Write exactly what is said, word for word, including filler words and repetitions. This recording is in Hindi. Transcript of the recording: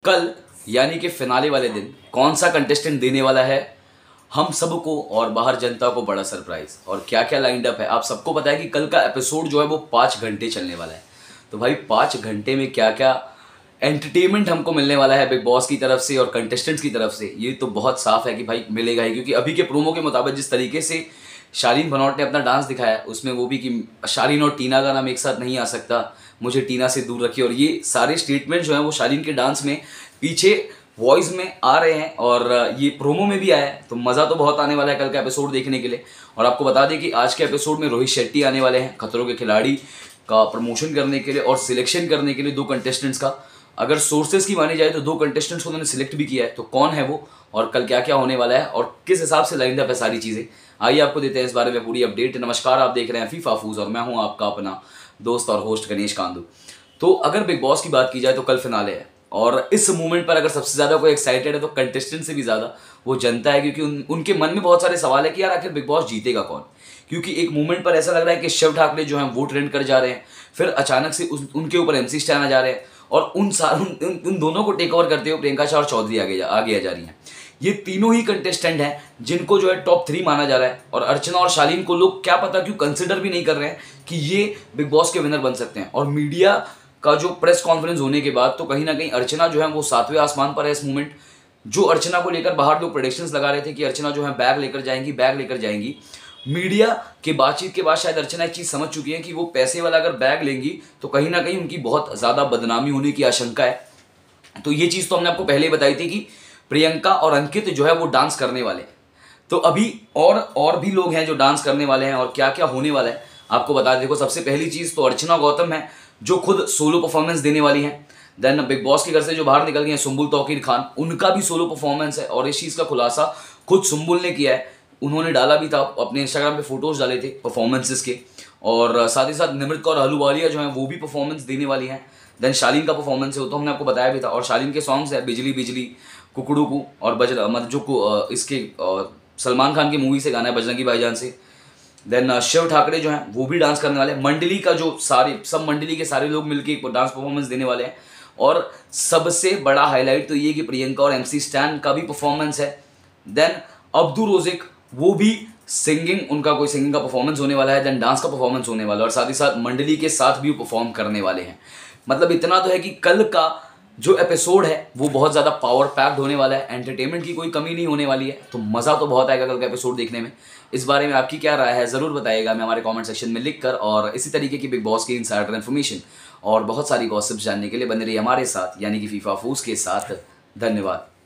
कल यानी कि फिनाले वाले दिन कौन सा कंटेस्टेंट देने वाला है हम सबको और बाहर जनता को बड़ा सरप्राइज, और क्या क्या लाइंड अप है। आप सबको पता है कि कल का एपिसोड जो है वो पाँच घंटे चलने वाला है। तो भाई पाँच घंटे में क्या क्या एंटरटेनमेंट हमको मिलने वाला है बिग बॉस की तरफ से और कंटेस्टेंट्स की तरफ से, ये तो बहुत साफ है कि भाई मिलेगा ही। क्योंकि अभी के प्रोमो के मुताबिक जिस तरीके से शालीन भनौट ने अपना डांस दिखाया, उसमें वो भी कि शालीन और टीना का नाम एक साथ नहीं आ सकता, मुझे टीना से दूर रखिए, और ये सारे स्टेटमेंट जो हैं वो शालीन के डांस में पीछे वॉइस में आ रहे हैं और ये प्रोमो में भी आया है। तो मज़ा तो बहुत आने वाला है कल का एपिसोड देखने के लिए। और आपको बता दें कि आज के एपिसोड में रोहित शेट्टी आने वाले हैं खतरों के खिलाड़ी का प्रमोशन करने के लिए और सिलेक्शन करने के लिए दो कंटेस्टेंट्स का। अगर सोर्सेज की मानी जाए तो दो कंटेस्टेंट्स को उन्होंने सिलेक्ट भी किया है। तो कौन है वो और कल क्या क्या होने वाला है और किस हिसाब से लाइन अप है सारी चीज़ें, आइए आपको देते हैं इस बारे में पूरी अपडेट। नमस्कार, आप देख रहे हैं फीफा फूज और मैं हूं आपका अपना दोस्त और होस्ट गणेश कांदू। तो अगर बिग बॉस की बात की जाए तो कल फिनाले है और इस मूवमेंट पर अगर सबसे ज़्यादा कोई एक्साइटेड है तो कंटेस्टेंट से भी ज़्यादा वो जनता है। क्योंकि उन, उनके मन में बहुत सारे सवाल है कि यार आखिर बिग बॉस जीतेगा कौन। क्योंकि एक मूवमेंट पर ऐसा लग रहा है कि शिव ठाकरे जो हैं वो ट्रेंड कर जा रहे हैं, फिर अचानक से उस, उनके ऊपर एमसी स्टैन आ जा रहे हैं और उन सार उन, उन, उन दोनों को टेक ओवर करते हुए प्रियंका चौधरी चौधरी आगे जा, आगे आ जा रही हैं। ये तीनों ही कंटेस्टेंट हैं जिनको जो है टॉप थ्री माना जा रहा है। और अर्चना और शालीन को लोग क्या पता क्यों कंसिडर भी नहीं कर रहे हैं कि ये बिग बॉस के विनर बन सकते हैं। और मीडिया का जो प्रेस कॉन्फ्रेंस होने के बाद तो कहीं ना कहीं अर्चना जो है वो सातवें आसमान पर है इस मूवमेंट। जो अर्चना को लेकर बाहर लोग प्रेडिक्शंस लगा रहे थे कि अर्चना जो है बैग लेकर जाएंगी बैग लेकर जाएंगी, मीडिया के बातचीत के बाद शायद अर्चना एक चीज़ समझ चुकी है कि वो पैसे वाला अगर बैग लेंगी तो कहीं ना कहीं उनकी बहुत ज़्यादा बदनामी होने की आशंका है। तो ये चीज़ तो हमने आपको पहले ही बताई थी कि प्रियंका और अंकित जो है वो डांस करने वाले हैं। तो अभी और और भी लोग हैं जो डांस करने वाले हैं और क्या क्या होने वाला है आपको बता देखो। सबसे पहली चीज़ तो अर्चना गौतम है जो खुद सोलो परफॉर्मेंस देने वाली हैं। देन बिग बॉस के घर से जो बाहर निकल गए हैं सुम्बुल तौकीर खान, उनका भी सोलो परफॉर्मेंस है और इस चीज़ का खुलासा खुद सुम्बुल ने किया है। उन्होंने डाला भी था अपने इंस्टाग्राम पे फोटोज डाले थे परफॉर्मेंसेस के। और साथ ही साथ निमृत कौर अहलूवालिया जो हैं वो भी परफॉर्मेंस देने वाली हैं। देन शालीन का परफॉर्मेंस है वो तो हमने आपको बताया भी था। और शालीन के सॉन्ग्स है बिजली बिजली, कुकड़ू को और बजरा मतलब जो इसके सलमान खान की मूवी से गाना है बजरंगी भाईजान से। देन शिव ठाकरे जो हैं वो भी डांस करने वाले हैं। मंडली का जो सारे सब मंडली के सारे लोग मिलकर एक डांस परफॉर्मेंस देने वाले हैं। और सबसे बड़ा हाईलाइट तो ये कि प्रियंका और एमसी स्टैन का भी परफॉर्मेंस है। देन अब्दू रोजिक वो भी सिंगिंग, उनका कोई सिंगिंग का परफॉर्मेंस होने वाला है। देन डांस का परफॉर्मेंस होने वाला है और साथ ही साथ मंडली के साथ भी परफॉर्म करने वाले हैं। मतलब इतना तो है कि कल का जो एपिसोड है वो बहुत ज़्यादा पावर पैक्ड होने वाला है। एंटरटेनमेंट की कोई कमी नहीं होने वाली है। तो मज़ा तो बहुत आएगा कल का एपिसोड देखने में। इस बारे में आपकी क्या राय है ज़रूर बताइएगा मैं हमारे कमेंट सेक्शन में लिखकर। और इसी तरीके की बिग बॉस की इनसाइडर इन्फॉर्मेशन और बहुत सारी गॉसिप्स जानने के लिए बने रहिए हमारे साथ यानी कि फीफा फूज के साथ। धन्यवाद।